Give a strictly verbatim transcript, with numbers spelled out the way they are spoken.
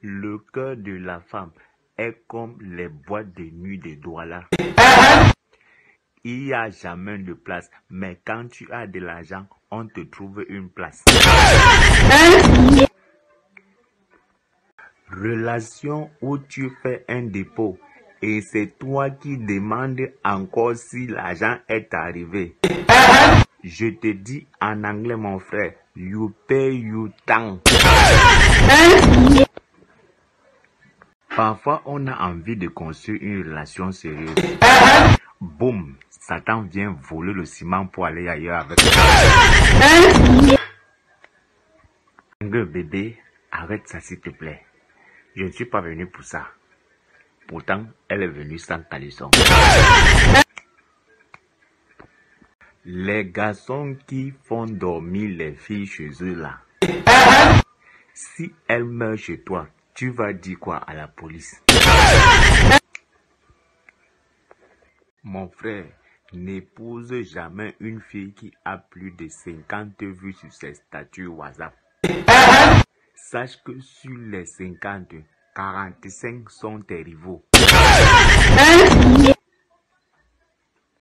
Le cœur de la femme est comme les boîtes de nuit de Douala. Il n'y a jamais de place, mais quand tu as de l'argent, on te trouve une place. Relation où tu fais un dépôt et c'est toi qui demandes encore si l'argent est arrivé. Je te dis en anglais, mon frère, you pay you tank. Parfois, on a envie de construire une relation sérieuse. Boum, Satan vient voler le ciment pour aller ailleurs avec toi. Bébé, arrête ça s'il te plaît. Je ne suis pas venu pour ça. Pourtant, elle est venue sans caleçon. Les garçons qui font dormir les filles chez eux là. Si elle meurt chez toi, tu vas dire quoi à la police? Mon frère, n'épouse jamais une fille qui a plus de cinquante vues sur ses statuts WhatsApp. Sache que sur les cinquante, quarante-cinq sont tes rivaux.